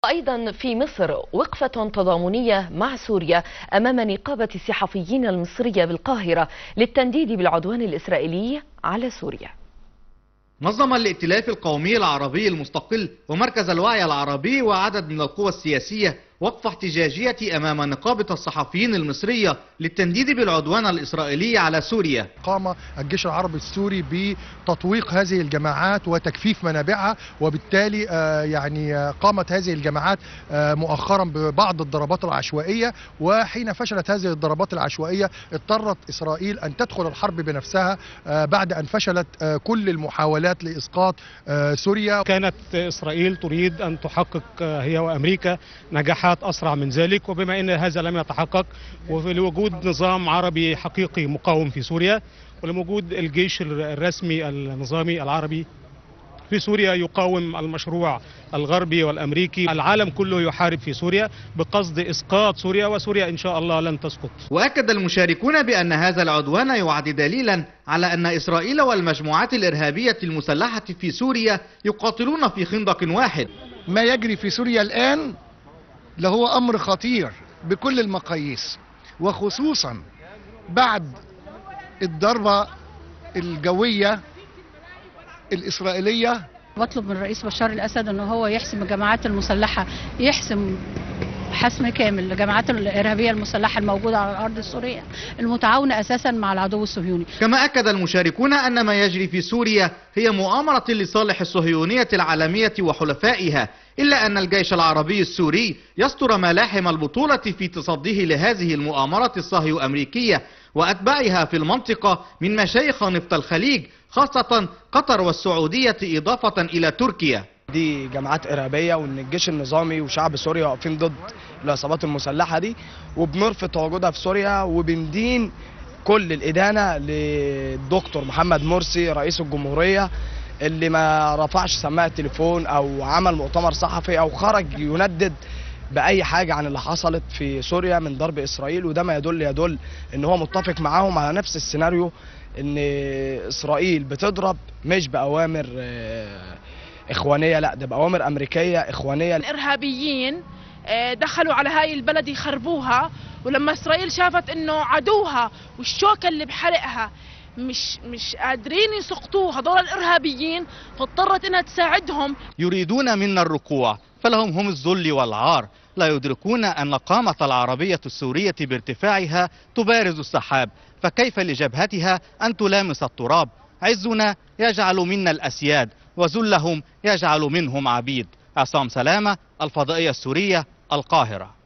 أيضا في مصر وقفة تضامنية مع سوريا أمام نقابة الصحفيين المصرية بالقاهرة للتنديد بالعدوان الإسرائيلي على سوريا. نظم الائتلاف القومي العربي المستقل ومركز الوعي العربي وعدد من القوى السياسية وقفة احتجاجية أمام نقابة الصحفيين المصرية للتنديد بالعدوان الإسرائيلي على سوريا. قام الجيش العربي السوري بتطويق هذه الجماعات وتكثيف منابعها، وبالتالي قامت هذه الجماعات مؤخرا ببعض الضربات العشوائية، وحين فشلت هذه الضربات العشوائية اضطرت إسرائيل أن تدخل الحرب بنفسها بعد أن فشلت كل المحاولات لإسقاط سوريا. كانت إسرائيل تريد أن تحقق هي وأمريكا نجاحات أسرع من ذلك، وبما أن هذا لم يتحقق ولوجود نظام عربي حقيقي مقاوم في سوريا ولوجود الجيش الرسمي النظامي العربي في سوريا يقاوم المشروع الغربي والأمريكي، العالم كله يحارب في سوريا بقصد إسقاط سوريا، وسوريا إن شاء الله لن تسقط. وأكد المشاركون بأن هذا العدوان يعد دليلا على أن إسرائيل والمجموعات الإرهابية المسلحة في سوريا يقاتلون في خندق واحد. ما يجري في سوريا الآن لهو أمر خطير بكل المقاييس، وخصوصا بعد الضربة الجوية الإسرائيلية. بطلب من الرئيس بشار الأسد أنه هو يحسم الجماعات المسلحة، يحسم حسم كامل للجماعات الإرهابية المسلحة الموجودة على الأرض السورية المتعاونة أساسا مع العدو الصهيوني. كما أكد المشاركون أن ما يجري في سوريا هي مؤامرة لصالح الصهيونية العالمية وحلفائها، إلا أن الجيش العربي السوري يستر ملاحم البطولة في تصديه لهذه المؤامرة الصهيو أمريكية وأتباعها في المنطقة من مشايخ نفط الخليج، خاصة قطر والسعودية إضافة إلى تركيا. دي جماعات إرهابية، وإن الجيش النظامي وشعب سوريا واقفين ضد العصابات المسلحة دي، وبنرفض تواجدها في سوريا، وبندين كل الإدانة للدكتور محمد مرسي رئيس الجمهورية اللي ما رفعش سماعة التليفون أو عمل مؤتمر صحفي أو خرج يندد بأي حاجة عن اللي حصلت في سوريا من ضرب إسرائيل. وده ما يدل إن هو متفق معاهم على نفس السيناريو، إن إسرائيل بتضرب مش بأوامر إخوانية، لا ده بأوامر أمريكية إخوانية. الإرهابيين دخلوا على هاي البلد يخربوها، ولما إسرائيل شافت إنه عدوها والشوكة اللي بحرقها مش قادرين يسقطوه هذول الإرهابيين، فاضطرت إنها تساعدهم. يريدون منا الركوع فلهم هم الذل والعار، لا يدركون أن قامة العربية السورية بارتفاعها تبارز السحاب، فكيف لجبهتها أن تلامس التراب؟ عزنا يجعل منا الأسياد وذلهم يجعل منهم عبيد. عصام سلامة، الفضائية السورية، القاهرة.